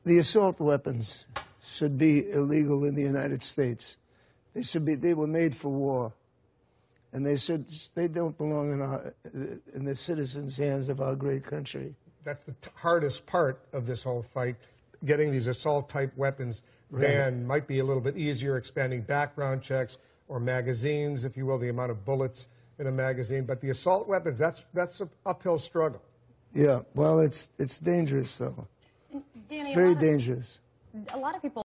the assault weapons should be illegal in the United States. They were made for war. And they don't belong in the citizens' hands of our great country. That's the hardest part of this whole fight. Getting these assault-type weapons banned might be a little bit easier, expanding background checks or magazines, if you will, the amount of bullets in a magazine. But the assault weapons, that's an uphill struggle. Yeah, well, it's dangerous, though. Danny, it's very dangerous. A lot of people